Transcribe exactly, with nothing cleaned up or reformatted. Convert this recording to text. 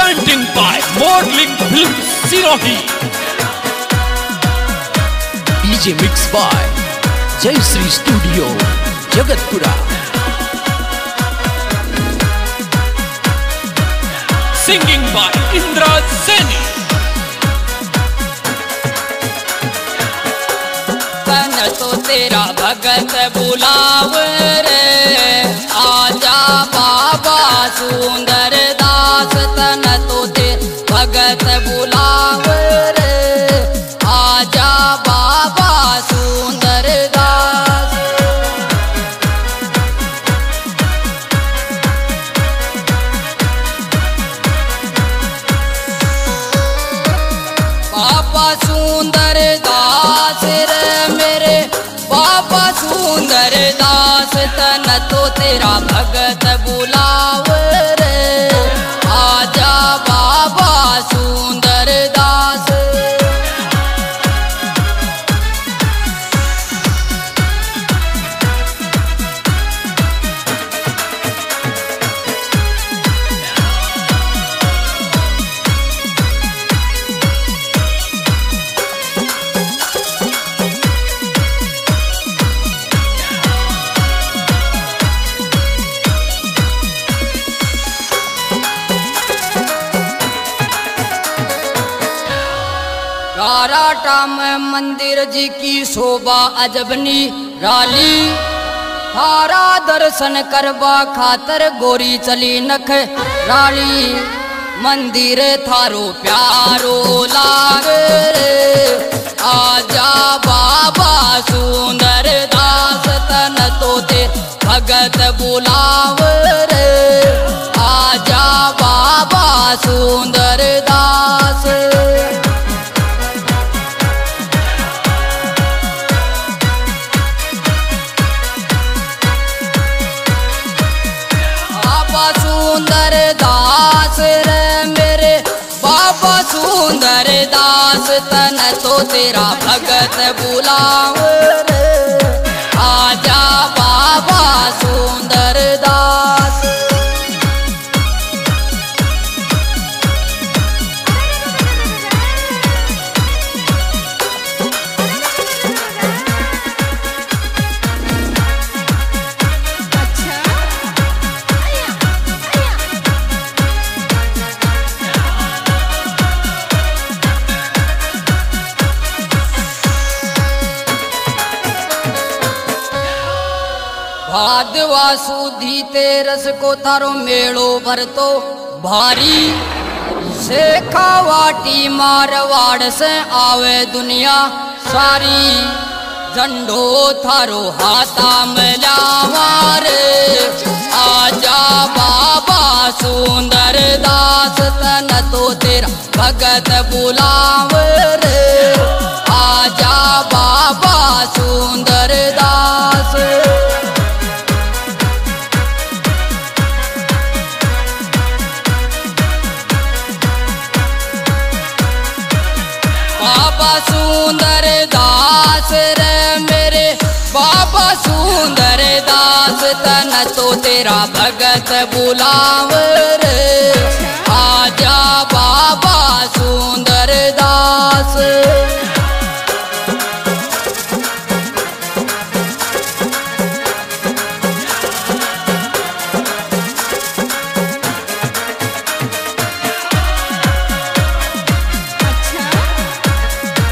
presenting by Modeling Film Sirohi. D J mixed by Jai Sri Studio, Jagatpura. Singing by Indra Seni. तन तो तेरा भगत बुलाव रे, आजा बाबा सुंदर दास। तन तो ते भगत बुलाव रे, आजा बाबा सुंदर दास। बाबा सुंदर दास रे मेरे बाबा सुंदर दास। तन तो तेरा भगत बुलाव रे, आजा बाबा सुंदर दास। राराटा में मंदिर जी की शोभा अजबनी राली, थारा दर्शन करवा खातर गोरी चली नख राली। मंदिर थारो प्यारो लाग रे, आजा बाबा सुंदर दास। तन तो ते भगत बुलाव रे, आजा बाबा सुंदर दास। सुंदर दास रे मेरे बाबा सुंदर दास। तन तो तेरा भगत बुलाव रे, आजा बाबा सुंदर दास। भादवा सुधी तेरस को थारो मेड़ो भरतो भारी। शेखावाटी मारवाड़ से आवे दुनिया सारी, झंडो थारो हाथा में लावारे, आजा बाबा सुंदर दास। तन तो तेरा भगत बुलाव रे, आजा बाबा सुंदर दास। बाबा सुंदर दास रे मेरे बाबा सुंदर दास। तन तो तेरा भगत बुलाव रे,